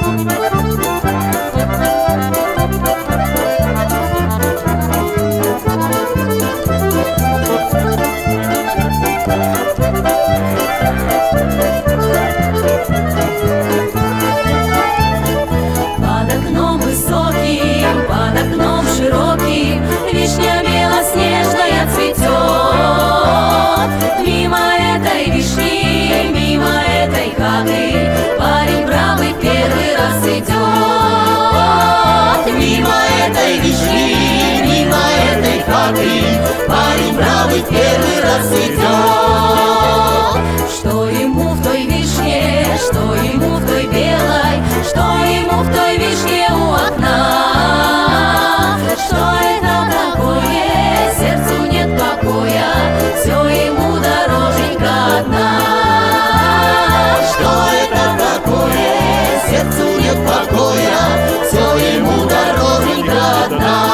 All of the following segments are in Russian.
Вишня белоснежная цветет. Мимо этой вишни, мимо этой хаты парень бравый первый раз идет. Мимо этой вишни, мимо этой хаты парень бравый первый раз идет. Что ему в той вишне, что ему в той белой, что ему в той вишне у окна? Что это такое? Сердцу нет покоя, все ему дороженька одна. Что это такое? Сердцу нет покоя, все ему дороженька одна.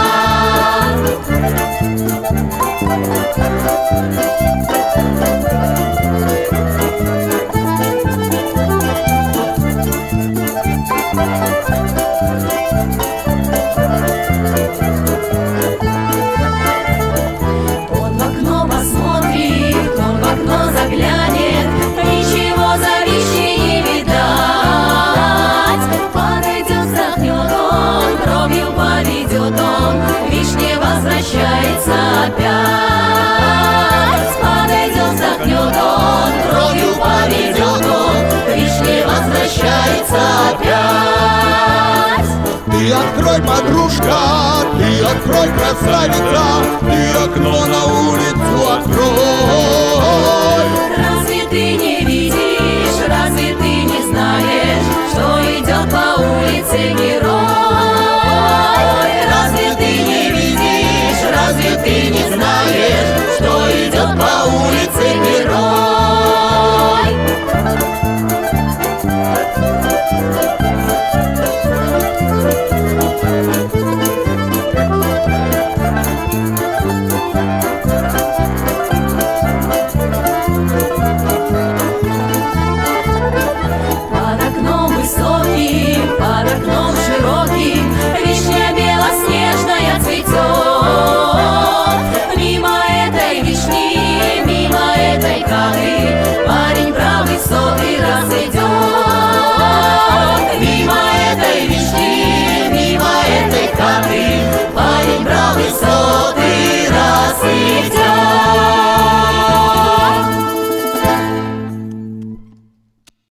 Заглянет, ничего за вишней не видать. Подойдет, вздохнет он, бровью поведет он, вишне возвращается опять. Подойдет, вздохнет он, бровью поведет он, вишне возвращается опять. Ты открой, подружка, ты открой, красавица, ты окно на улицу открой.